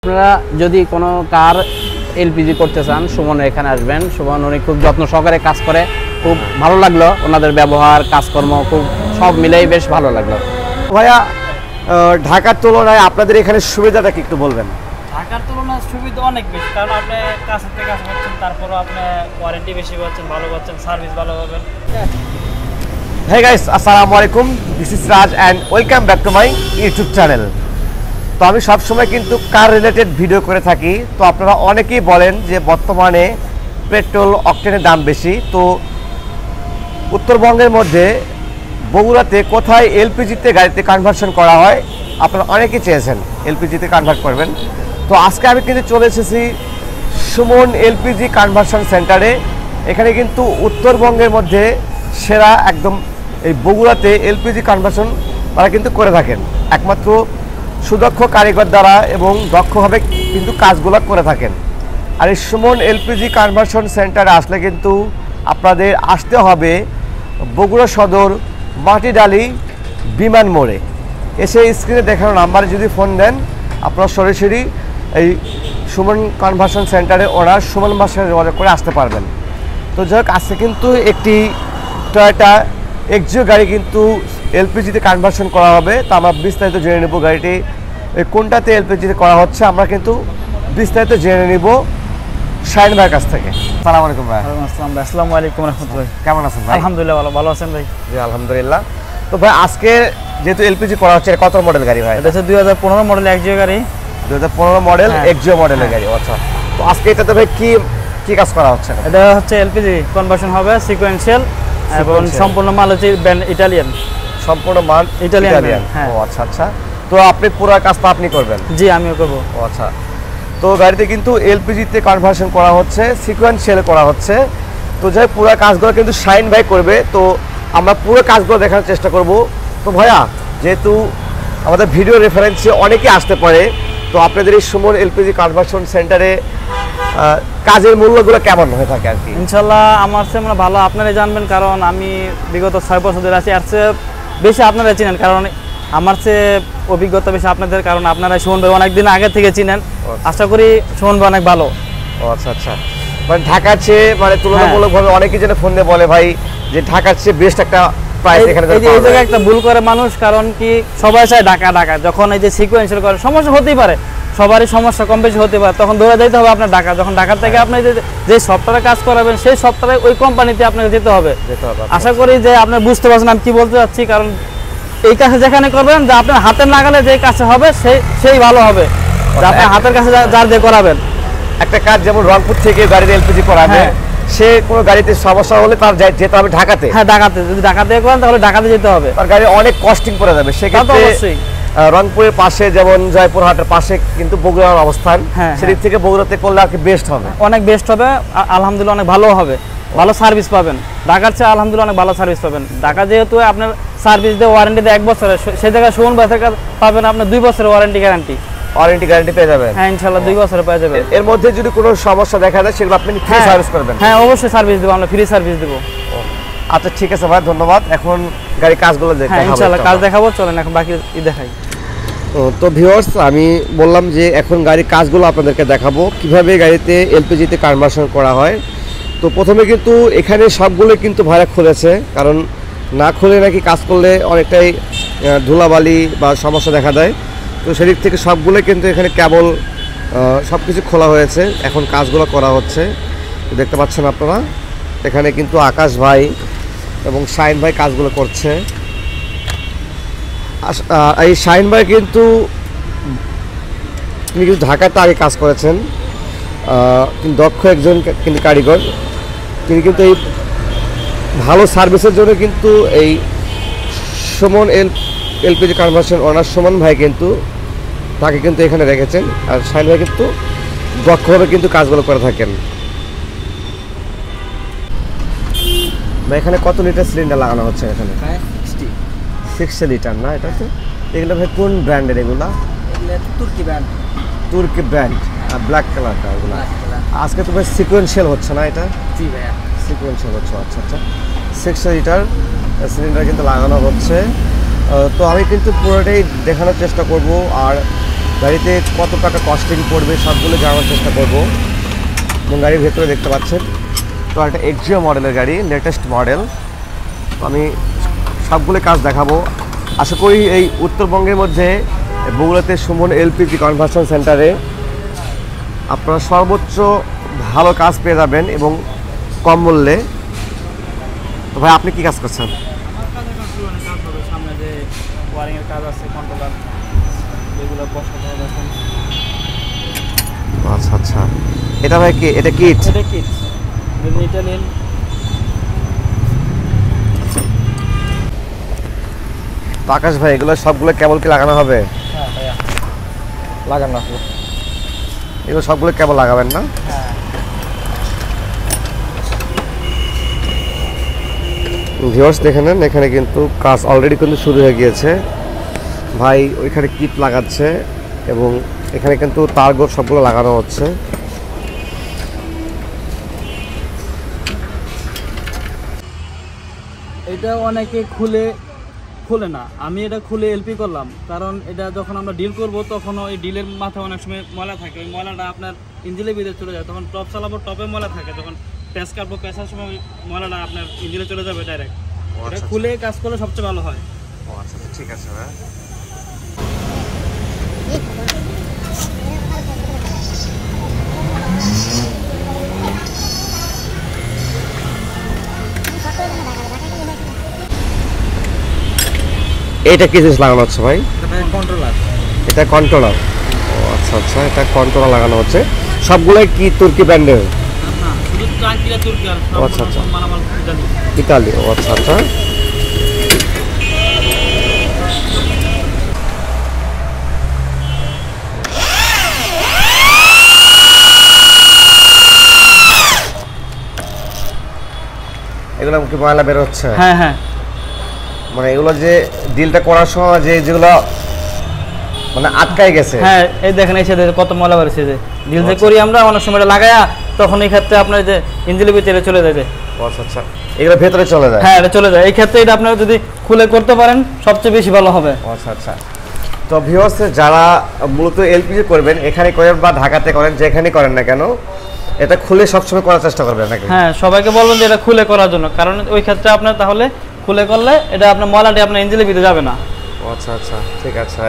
আপনারা যদি কোনো কার এলপিজি করতে চান সুমনের এখানে আসবেন। সুমন উনি খুব যত্ন সহকারে কাজ করে, খুব ভালো লাগলো ওনাদের ব্যবহার কাজকর্ম খুব সব মিলেই বেশ ভালো লাগলো। ভাইয়া ঢাকার তুলনায় আপনাদের এখানে সুবিধাটা কি একটু বলবেন? ঢাকার তুলনায় সুবিধা অনেক বেশি, কারণ আপনি কাছের থেকে কাজ করছেন, তারপরও আপনি ওয়ারেন্টি বেশি পাচ্ছেন, ভালো পাচ্ছেন, সার্ভিস ভালো পাবেন। Hey guys, আসসালামু আলাইকুম, this is Raj and welcome back to my YouTube channel. তো আমি সবসময় কিন্তু কার রিলেটেড ভিডিও করে থাকি। তো আপনারা অনেকেই বলেন যে বর্তমানে পেট্রোল অকটেনের দাম বেশি, তো উত্তরবঙ্গের মধ্যে বগুড়াতে কোথায় এলপিজিতে গাড়িতে কনভার্সন করা হয় আপনারা অনেকেই চেয়েছেন এলপিজিতে কনভার্ট করবেন। তো আজকে আমি কিন্তু চলে এসেছি সুমন এলপিজি কনভার্সন সেন্টারে। এখানে কিন্তু উত্তরবঙ্গের মধ্যে সেরা একদম এই বগুড়াতে এলপিজি কনভার্সন তারা কিন্তু করে থাকেন একমাত্র সুদক্ষ কারিগর দ্বারা এবং দক্ষভাবে কিন্তু কাজগুলো করে থাকেন। আর এই সুমন এলপিজি কনভার্সন সেন্টারে আসলে কিন্তু আপনাদের আসতে হবে বগুড়া সদর মাটিডালি বিমান মোড়ে। এসে স্ক্রিনে দেখানো নাম্বারে যদি ফোন দেন আপনারা সরাসরি এই সুমন কনভার্সন সেন্টারে ওনার সুমন ভাষায় যোগাযোগ করে আসতে পারবেন। তো যাই হোক, আজকে কিন্তু একটি টয়োটা এক্সিও গাড়ি কিন্তু এলপিজিতে কনভার্সন করা হবে। তো আমরা বিস্তারিত জেনে নেব গাড়িটি কোনটাতে এলপিজিতে করা হচ্ছে, আমরা কিন্তু বিস্তারিত জেনে নেব শাহিন ভাইয়ের কাছ থেকে। আসসালামু আলাইকুম ভাই। আসসালামু আলাইকুম রাহমাতুল্লাহ। কেমন আছেন ভাই? আলহামদুলিল্লাহ ভালো আছেন ভাই? জি আলহামদুলিল্লাহ। তো ভাই আজকে যেহেতু এলপিজি করা হচ্ছে, কত মডেল গাড়ি ভাই? এটা হচ্ছে 2015 মডেল এক্সিও গাড়ি। 2015 মডেল এক্সিও মডেলের গাড়ি। আচ্ছা, তো আজকে এটাতে ভাই কি কাজ করা হচ্ছে? এটা হচ্ছে এলপিজি কনভার্সন হবে সিকোয়েন্সিয়াল এবং সম্পূর্ণ মাল হচ্ছে ব্র্যান্ড ইটালিয়ান। সম্পূর্ণ মাল ইটালিয়ান। হ্যাঁ। ও আচ্ছা আচ্ছা। তো আপনি পুরো কাজটা আপনি করবেন? জি আমিও করব। ও আচ্ছা। তো গাড়িতে কিন্তু এলপিজিতে কনভার্সন করা হচ্ছে, সিকোয়েন্সিয়াল করা হচ্ছে। তো যাই পুরো কাজগুলো কিন্তু শাহিন ভাই করবে। তো আমরা পুরো কাজগুলো দেখার চেষ্টা করব। তো ভাইয়া যেহেতু আমাদের ভিডিও রেফারেন্সে অনেকে আসতে পারে, তো আপনাদের এই সুমন এলপিজি কনভার্সন সেন্টারে কাজের মূল্যগুলো কেমন হয়ে থাকে আর কি? ইনশাল্লাহ আমার চেয়ে মানে ভালো আপনারাই জানবেন, কারণ আমি বিগত 6 বছর ধরে আছি। আর চেয়ে বেশি আপনারা চিনেন, কারণ আমার চেয়ে অভিজ্ঞতা বেশি আপনাদের, কারণ আপনারা সুমন ভাই অনেকদিন আগে থেকে চিনেন। আশা করি সুমন ভাই অনেক ভালো। ও আচ্ছা আচ্ছা। মানে ঢাকার চেয়ে মানে তুলনামূলকভাবে অনেকেই যেন ফোন দিয়ে বলে ভাই যে ঢাকার চেয়ে বেস্ট একটা প্রাইস এখানে পাওয়া যায়। এই জায়গায় একটা ভুল করে মানুষ, কারণ কি সবাই চায় ঢাকা, যখন এই যে সিকোয়েন্সিয়াল করে সমস্যা হতেই পারে, সবারই সমস্যা কম বেশি হতে পারে, তখন দৌড়ে যেতে হবে আপনার ঢাকা। যখন ঢাকা থেকে আপনি যে সফটওয়্যারে কাজ করাবেন সেই সফটওয়্যারে ওই কোম্পানিতে আপনাকে যেতে হবে। আশা করি যে আপনি বুঝতে পারছেন আমি কি বলতে চাচ্ছি, কারণ এই কাজে যেখানে করবেন যে আপনার হাতের নাগালে যে কাজটা হবে সেই ভালো হবে, যে আপনার হাতের কাছে যার দিয়ে করাবেন। একটা কাজ যেমন রংপুর থেকে গাড়িতে এলপিজি করাবে, সে কোনো গাড়িতে সমস্যা হলে তার যেতে হবে ঢাকাতে। হ্যাঁ ঢাকাতে, যদি ঢাকাতে করেন তাহলে ঢাকাতে যেতে হবে, তার গাড়ি অনেক কস্টিং পড়ে যাবে। সেক্ষেত্রে রংপুরের পাশে যেমন জয়পুরহাটের পাশে কিন্তু বগুড়ার অবস্থান, সেদিক থেকে বগুড়াতে করলে আর কি বেস্ট হবে, অনেক বেস্ট হবে। আলহামদুলিল্লাহ অনেক ভালো হবে, ভালো সার্ভিস পাবেন। ঢাকার চেয়ে আলহামদুলিল্লাহ অনেক ভালো সার্ভিস পাবেন। ঢাকা যেহেতু আপনার সার্ভিস দিয়ে ওয়ারেন্টি দেয় 1 বছরের, সেই জায়গায় সুমন ভাই থেকে পাবেন আপনি 2 বছরের ওয়ারেন্টি গ্যারান্টি পেয়ে যাবেন। হ্যাঁ ইনশাআল্লাহ 2 বছরে পেয়ে যাবেন। এর মধ্যে যদি কোনো সমস্যা দেখা যায় সেগুলো আপনি ফ্রি সার্ভিস করবেন? হ্যাঁ অবশ্যই সার্ভিস দেব, আমরা ফ্রি সার্ভিস দেব। আচ্ছা ঠিক আছে ভাই, ধন্যবাদ। এখন গাড়ি কাজগুলো দেখাবো। হ্যাঁ ইনশাআল্লাহ কাজ দেখাবো, চলেন এখন বাকি দেখাই। তো ভিউয়ার্স, আমি বললাম যে এখন গাড়ির কাজগুলো আপনাদেরকে দেখাবো কিভাবে গাড়িতে এলপিজিতে কনভার্সন করা হয়। তো প্রথমে কিন্তু এখানে সবগুলো কিন্তু ভাড়া খুলেছে, কারণ না খুলে নাকি কাজ করলে অনেকটাই ধুলাবালি বা সমস্যা দেখা দেয়। তো সেদিক থেকে সবগুলো কিন্তু এখানে কেবল সব কিছু খোলা হয়েছে, এখন কাজগুলো করা হচ্ছে। তো দেখতে পাচ্ছেন আপনারা এখানে কিন্তু আকাশ ভাই এবং শাহিন ভাই কাজগুলো করছে। এই শাহিন ভাই কিন্তু তিনি কিন্তু ঢাকাতে আগে কাজ করেছেন, তিনি দক্ষ একজন কিন্তু কারিগর। তিনি কিন্তু এই ভালো সার্ভিসের জন্য কিন্তু এই Suman LPG conversion owner Suman ভাই কিন্তু তাকে কিন্তু এখানে রেখেছেন। আর শাহিন ভাই কিন্তু দক্ষভাবে কিন্তু কাজগুলো করে থাকেন। এখানে কত লিটার সিলিন্ডার লাগানো হচ্ছে? এখানে 60 লিটার না? এটা তো এগুলো ভাই কোন ব্র্যান্ডের? এগুলা তুর্কি ব্র্যান্ড, ব্ল্যাক কালারটা এগুলো। আজকে তো ভাই সিকোয়েন্সিয়াল হচ্ছে না এটা? জি ভাইয়া সিকোয়েন্সিয়াল হচ্ছে। আচ্ছা আচ্ছা, 60 লিটার সিলিন্ডার কিন্তু লাগানো হচ্ছে। তো আমি কিন্তু পুরোটাই দেখানোর চেষ্টা করব। আর গাড়িতে কত টাকা কস্টিং পড়বে সবগুলো জানার চেষ্টা করব। এবং গাড়ির ভেতরে দেখতে পাচ্ছেন তো একটা এক্সিও মডেলের গাড়ি, লেটেস্ট মডেল। তো আমি সবগুলো কাজ দেখাবো। আশা করি এই উত্তরবঙ্গের মধ্যে বগুড়াতে সুমন এলপিজি কনভার্সন সেন্টারে আপনারা সর্বোচ্চ ভালো কাজ পেয়ে যাবেন এবং কম মূল্যে। তো ভাই আপনি কি কাজ করছেন? সামনে যে ওয়ারিং এর কাজ আছে, কন্ট্রোলার এগুলো বসাতে হবে এখন। আচ্ছা আচ্ছা, এটা ভাই কি, এটা কিট? এটা কিট, ইটালিয়ান। তো আকাশ ভাই এগুলো সবগুলো কেবল কি লাগানো হবে? হ্যাঁ ভাইয়া লাগানো হবে, এগুলো সবগুলো কেবল লাগাবেন না? হ্যাঁ। ভিউয়ার্স দেখে নেন, এখানে কিন্তু কাজ অলরেডি কিন্তু শুরু হয়ে গিয়েছে। ভাই ওইখানে কিট লাগাচ্ছে এবং এখানে কিন্তু তারগোর সবগুলো লাগানো হচ্ছে। এটা অনেকে খুলে না, আমি এটা খুলে এলপি করলাম, কারণ এটা যখন আমরা ডিল করব তখন ওই ডিলের মাথায় অনেক সময় ময়লা থাকে, ওই ময়লাটা আপনার ইঞ্জিনের ভিতরে চলে যায়, তখন টপ চালাবো টপে ময়লা থাকে, যখন প্যাঁচ কাটবো প্যাঁচার সময় ওই ময়লাটা আপনার ইঞ্জিনে চলে যাবে ডাইরেক্ট। এটা খুলে কাজ করলে সবচেয়ে ভালো হয়। ও আচ্ছা আচ্ছা, ঠিক আছে ভাই। এটা কি জিনিস লাগানো হচ্ছে ভাই? কন্ট্রোলার। এটা কন্ট্রোলার। ও আচ্ছা আচ্ছা, এটা কন্ট্রোলার লাগানো হচ্ছে। সবগুলোই কি তুর্কি ব্র্যান্ডের? না, শুধু টাঙ্কিটা তুর্কি আর সব আচ্ছা আচ্ছা, মালামাল ইতালি। ইতালি। ও আচ্ছা আচ্ছা, এগুলো কি ময়লা বের হচ্ছে? হ্যাঁ হ্যাঁ, মানে এগুলো যে ডিলটা করার সময় যেগুলো মানে আটকাই গেছে। হ্যাঁ এই দেখেন এই সাথে কত ময়লা বেরোচ্ছে, যে ডিল যে করি আমরা অনেক সময় এটা লাগায়া তখন এই ক্ষেত্রে আপনার যে ইঞ্জিনের ভিতরে চলে যায়। আচ্ছা আচ্ছা, এগুলো ভেতরে চলে যায়? হ্যাঁ এটা চলে যায়, এই ক্ষেত্রে এটা আপনারা যদি খুলে করতে পারেন সবচেয়ে বেশি ভালো হবে। আচ্ছা আচ্ছা। তো ভিউয়ার্স যারা মূলত এলপিজি করবেন, এখানে করেন বা ঢাকাতে করেন, যেখানে করেন না কেন, এটা খুলে সবসময় করার চেষ্টা করবেন নাকি? হ্যাঁ সবাইকে বলবেন যে এটা খুলে করার জন্য, কারণ ওই ক্ষেত্রে আপনার তাহলে খুলে করলে এটা আপনার ময়লাটি আপনার ইঞ্জিনের ভিতরে যাবে না। আচ্ছা আচ্ছা, ঠিক আছে।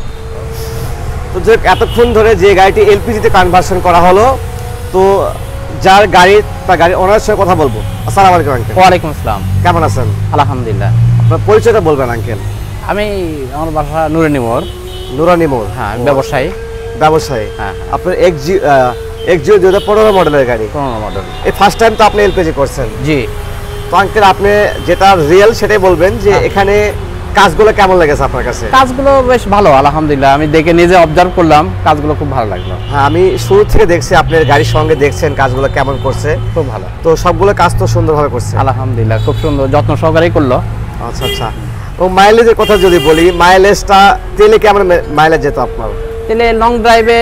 তো যে এতক্ষণ ধরে যে গাড়িটি এলপিজিতে কনভার্সন করা হলো, তো যার গাড়ি তার গাড়ির ওনারের সঙ্গে কথা বলবো। আসসালামু আলাইকুম আঙ্কেল। ওয়ালাইকুম আসসালাম। কেমন আছেন? আলহামদুলিল্লাহ। আপনার পরিচয়টা বলবেন আঙ্কেল। আমি, আমার বাসা নুরানি মোড়। নুরানি মোড়। হ্যাঁ, ব্যবসায়ী। ব্যবসায়ী। হ্যাঁ। আপনার এক্সিও 2015 মডেলের গাড়ি। 15 মডেল। এই ফার্স্ট টাইম তো আপনি এলপিজি করছেন? জি। তো আঙ্কেল আপনি যেটা রিয়েল সেটাই বলবেন যে এখানে কাজগুলো কেমন লেগেছে আপনার কাছে? কাজগুলো বেশ ভালো আলহামদুলিল্লাহ, আমি দেখে নিজে অবজার্ভ করলাম, কাজগুলো খুব ভালো লাগলো। হ্যাঁ, আমি শুরু থেকে দেখছি আপনার গাড়ির সঙ্গে, দেখছেন কাজগুলো কেমন করছে। খুব ভালো। তো সবগুলো কাজ তো সুন্দরভাবে করছে আলহামদুলিল্লাহ, খুব সুন্দর যত্ন সহকারেই করলো। আচ্ছা আচ্ছা। ও মাইলেজের কথা যদি বলি, মাইলেজটা তেলে কেমন মাইলেজ যেত আপনার? তাহলে লং ড্রাইভে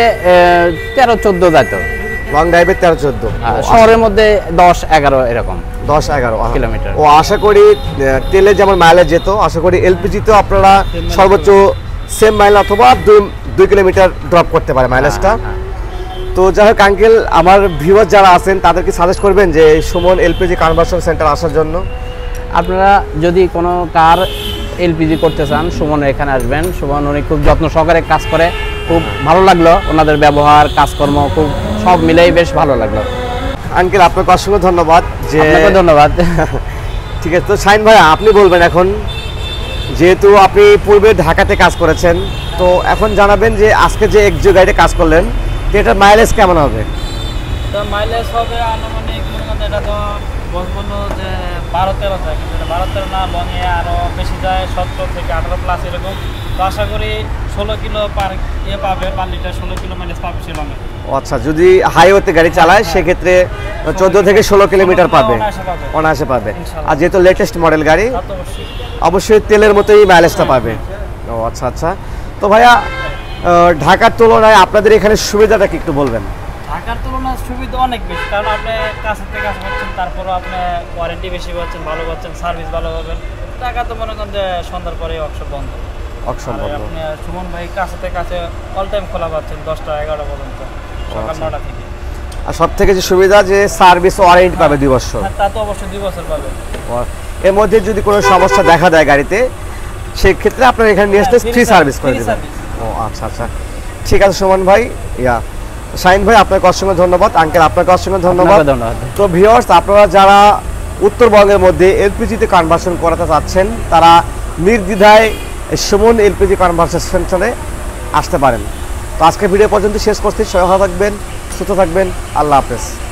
13-14 যেত। লং ড্রাইভে 13-14, শহরের মধ্যে 10-11 এরকম। 10-11 কিলোমিটার। ও আশা করি তেলে যেমন মাইলেজ যেত, আশা করি এলপিজিতেও আপনারা সর্বোচ্চ সেম মাইল অথবা 2 কিলোমিটার ড্রপ করতে পারে মাইলেজটা। তো যাই হোক আঙ্কেল, আমার ভিউয়ার যারা আছেন তাদেরকে সাজেস্ট করবেন যে সুমন এলপিজি কনভার্সন সেন্টার আসার জন্য? আপনারা যদি কোনো কার এলপিজি করতে চান, সুমন এখানে আসবেন। সুমন উনি খুব যত্ন সহকারে কাজ করে, খুব ভালো লাগলো ওনাদের ব্যবহার, কাজকর্ম খুব সব মিলেই বেশ ভালো লাগলো। আঙ্কেল আপনাকে অসংখ্য ধন্যবাদ। যে আপনাকে ধন্যবাদ। ঠিক আছে, তো শাইন ভাই আপনি বলবেন এখন, যেহেতু আপনি পূর্বে ঢাকাতে কাজ করেছেন, তো এখন জানাবেন যে আজকে যে এক্সিও গাড়িতে কাজ করলেন, তো এটার মাইলেজ কেমন হবে? তো মাইলেজ হবে আনুমানিক, এটা তো বলবো যে 12-13 যায়, কিন্তু 12-13 না, লংয়ে আরও বেশি যায়, 17 থেকে 18 প্লাস এরকম। তো আশা করি 16 কিলো পার পাবে, পার লিটার 16 কিলো মাইলেজ পাবে সে লংয়ে। আচ্ছা, যদি হাইওয়েতে গাড়ি চালায় সেক্ষেত্রে 14 থেকে 16 কিলোমিটার পাবে, অনায়াসে পাবে। আর যেহেতু লেটেস্ট মডেল গাড়ি, অবশ্যই তেলের মতোই মাইলেজটা পাবে। ও আচ্ছা আচ্ছা। তো ভাইয়া ঢাকার তুলনায় আপনাদের এখানে সুবিধাটা কি একটু বলবেন? ঢাকার তুলনায় সুবিধা অনেক বেশি, কারণ আপনি কাছের থেকে কাছে পাচ্ছেন, তারপরও আপনি ওয়ারেন্টি বেশি পাচ্ছেন, ভালো পাচ্ছেন, সার্ভিস ভালো পাবেন। ঢাকা তো মনে করেন যে সন্ধ্যার পরে ওয়ার্কশপ বন্ধ। অসম্ভব। আপনি সুমন ভাই কাছে অল টাইম খোলা পাচ্ছেন 10টা 11টা পর্যন্ত, সকাল 9টা থেকে। আর সব থেকে যে সুবিধা যে সার্ভিস ওয়ারেন্টি পাবে 2 বছর। তা তো অবশ্যই 2 বছর পাবে। এর মধ্যে যদি কোনো সমস্যা দেখা দেয় গাড়িতে, সেই ক্ষেত্রে আপনারা এখানে নিয়ে আসতে ফ্রি সার্ভিস করে দেবেন। ও আচ্ছা আচ্ছা, ঠিক আছে সুমন ভাই। শাহিন ভাই আপনাকে অসংখ্য ধন্যবাদ, আঙ্কেল আপনাকে অসংখ্য ধন্যবাদ। তো ভিউয়ার্স, আপনারা যারা উত্তরবঙ্গের মধ্যে এলপিজিতে কনভার্সন করাতে চাচ্ছেন, তারা নির্দ্বিধায় সুমন এলপিজি কনভার্সন সেন্টারে আসতে পারেন। তো আজকে ভিডিও পর্যন্ত শেষ করছি। সবাই ভালো থাকবেন, সুস্থ থাকবেন, আল্লাহ হাফেজ।